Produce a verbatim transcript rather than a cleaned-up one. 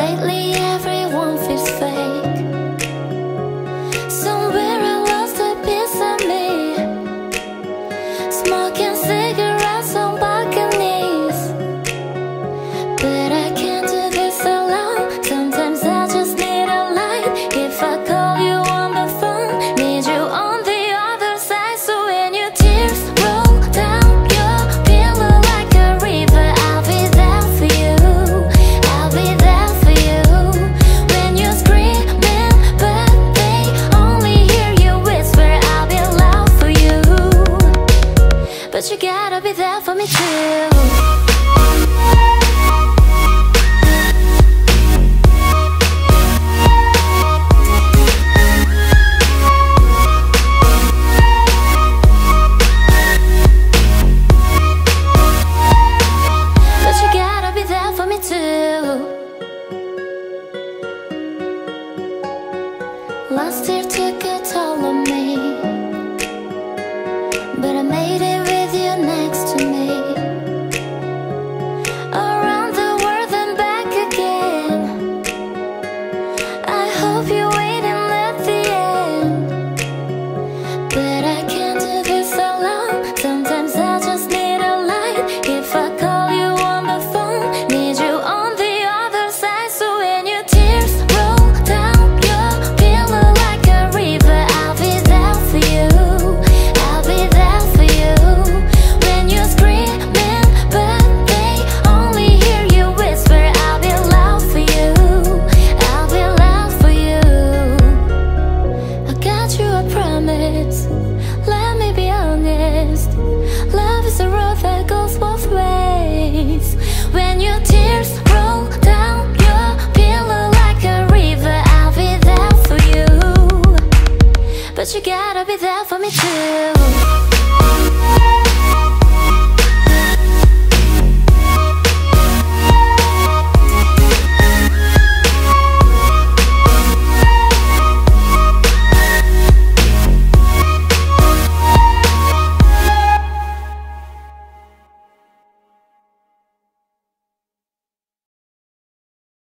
lately everyone feels fake. Somewhere I lost a piece of me, smoking cigarettes on balconies. But I can't do this alone. Sometimes I just need a light. If I call you on the phone, need you on the other side. So when your tears roll down your pillow like a river, I'll be there for you. I'll be there for you. When you're screaming but they only hear you whisper, I'll be loud for you. But you gotta be there for me too. Last year took a toll on me, but I made it with you next to me. Around the world and back again. I hope you wait and at the end. But I can't do this alone. Sometimes I just need a light. If I call you on the phone, need you on the other side. So when your tears roll down your pillow like a river, I'll be there for you. I'll be there for you. When you're screaming but they only hear you whisper, I'll be loud for you. I'll be loud for you. I got you a promise. Let me be honest. Love is a road that goes both ways. When your tears roll down your pillow like a river, I'll be there for you. But you gotta be there for me too.